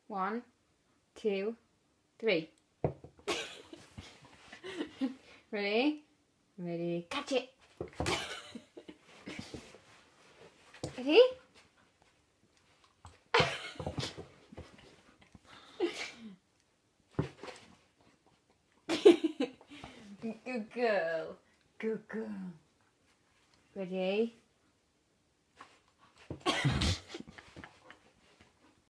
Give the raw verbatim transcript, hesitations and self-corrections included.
One, two, three. Ready? Ready, catch it. Ready? Good girl. Good girl. Ready?